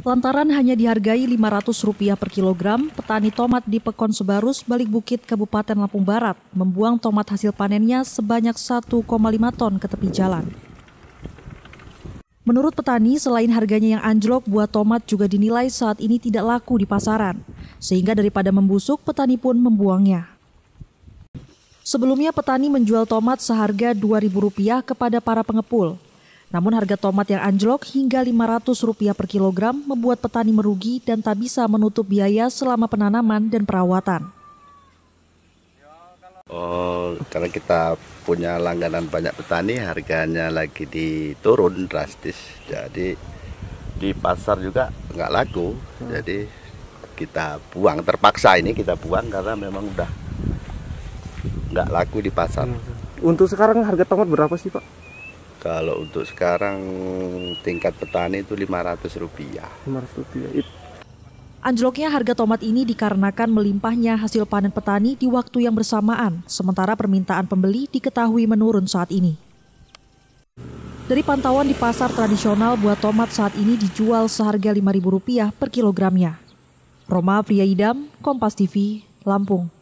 Lantaran hanya dihargai Rp500 per kilogram, petani tomat di Pekon Sebarus, Balik Bukit, Kabupaten Lampung Barat, membuang tomat hasil panennya sebanyak 1,5 ton ke tepi jalan. Menurut petani, selain harganya yang anjlok, buah tomat juga dinilai saat ini tidak laku di pasaran, sehingga daripada membusuk, petani pun membuangnya. Sebelumnya, petani menjual tomat seharga Rp2.000 kepada para pengepul. Namun harga tomat yang anjlok hingga Rp500 per kilogram membuat petani merugi dan tak bisa menutup biaya selama penanaman dan perawatan. Karena kita punya langganan banyak petani, harganya lagi diturun drastis. Jadi di pasar juga nggak laku. Jadi kita buang, terpaksa ini kita buang karena memang udah nggak laku di pasar. Untuk sekarang harga tomat berapa sih, Pak? Kalau untuk sekarang tingkat petani itu Rp500. Rp500. Anjloknya harga tomat ini dikarenakan melimpahnya hasil panen petani di waktu yang bersamaan, sementara permintaan pembeli diketahui menurun saat ini. Dari pantauan di pasar tradisional, buah tomat saat ini dijual seharga Rp5.000 per kilogramnya. Roma Priyaidam, Kompas TV, Lampung.